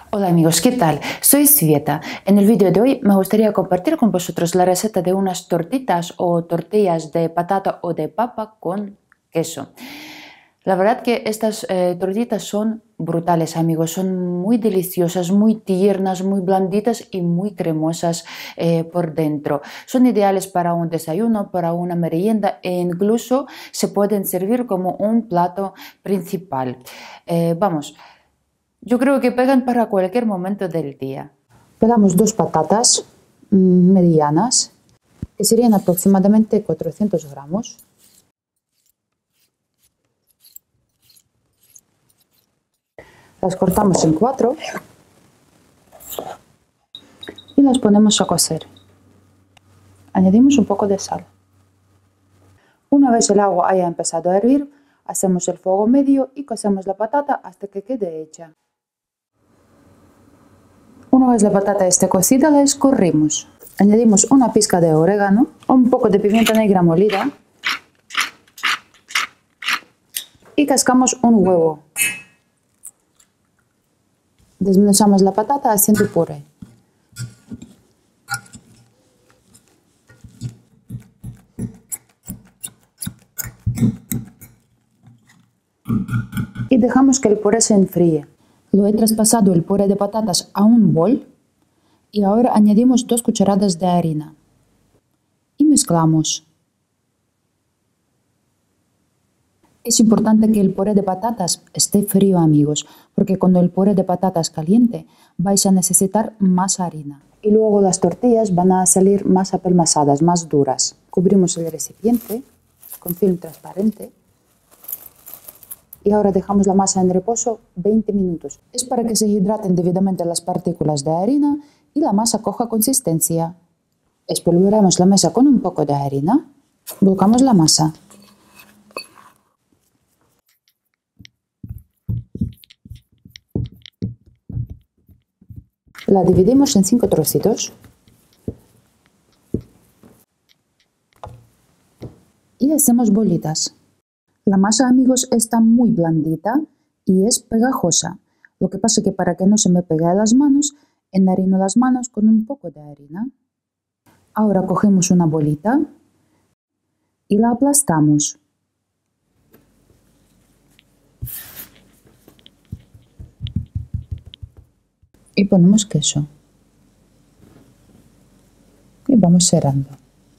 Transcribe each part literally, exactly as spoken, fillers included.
Hola amigos, ¿qué tal? Soy Svieta. En el vídeo de hoy me gustaría compartir con vosotros la receta de unas tortitas o tortillas de patata o de papa con queso. La verdad que estas eh, tortitas son brutales, amigos, son muy deliciosas, muy tiernas, muy blanditas y muy cremosas eh, por dentro. Son ideales para un desayuno, para una merienda e incluso se pueden servir como un plato principal. Eh, vamos. Yo creo que pegan para cualquier momento del día. Pelamos dos patatas mmm, medianas, que serían aproximadamente cuatrocientos gramos. Las cortamos en cuatro y las ponemos a cocer. Añadimos un poco de sal. Una vez el agua haya empezado a hervir, hacemos el fuego medio y cocemos la patata hasta que quede hecha. Una vez la patata esté cocida, la escurrimos. Añadimos una pizca de orégano, un poco de pimienta negra molida y cascamos un huevo. Desmenuzamos la patata haciendo puré. Y dejamos que el puré se enfríe. Lo he traspasado el puré de patatas a un bol y ahora añadimos dos cucharadas de harina y mezclamos. Es importante que el puré de patatas esté frío, amigos, porque cuando el puré de patatas caliente vais a necesitar más harina. Y luego las tortillas van a salir más apelmazadas, más duras. Cubrimos el recipiente con film transparente. Y ahora dejamos la masa en reposo veinte minutos. Es para que se hidraten debidamente las partículas de harina y la masa coja consistencia. Espolvoreamos la mesa con un poco de harina. Volcamos la masa. La dividimos en cinco trocitos. Y hacemos bolitas. La masa, amigos, está muy blandita y es pegajosa. Lo que pasa es que para que no se me pegue a las manos, enharino las manos con un poco de harina. Ahora cogemos una bolita y la aplastamos. Y ponemos queso. Y vamos cerrando.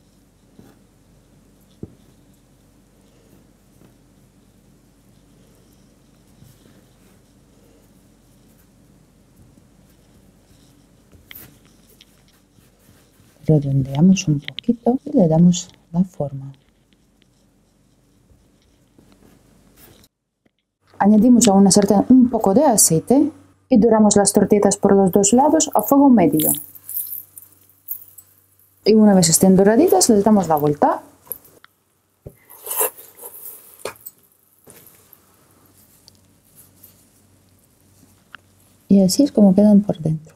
Redondeamos un poquito y le damos la forma. Añadimos a una sartén un poco de aceite y doramos las tortitas por los dos lados a fuego medio. Y una vez estén doraditas, les damos la vuelta. Y así es como quedan por dentro.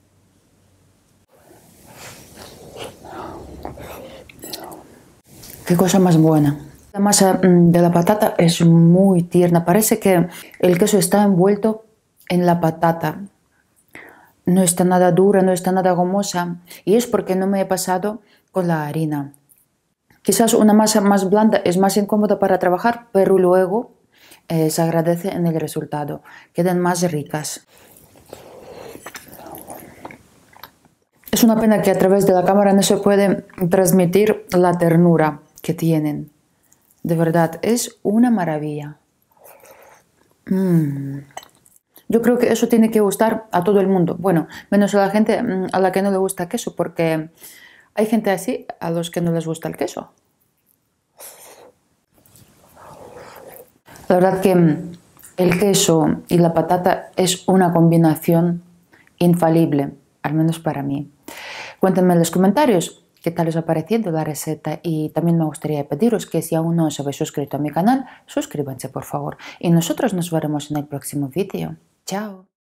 Qué cosa más buena. La masa de la patata es muy tierna. Parece que el queso está envuelto en la patata. No está nada dura, no está nada gomosa. Y es porque no me he pasado con la harina. Quizás una masa más blanda es más incómoda para trabajar, pero luego eh, se agradece en el resultado. Quedan más ricas. Es una pena que a través de la cámara no se puede transmitir la ternura que tienen. De verdad, es una maravilla. Mm. Yo creo que eso tiene que gustar a todo el mundo. Bueno, menos a la gente a la que no le gusta queso, porque hay gente así a los que no les gusta el queso. La verdad que el queso y la patata es una combinación infalible, al menos para mí. Cuéntenme en los comentarios qué tal os ha parecido la receta y también me gustaría pediros que si aún no os habéis suscrito a mi canal, suscríbanse por favor. Y nosotros nos veremos en el próximo vídeo. ¡Chao!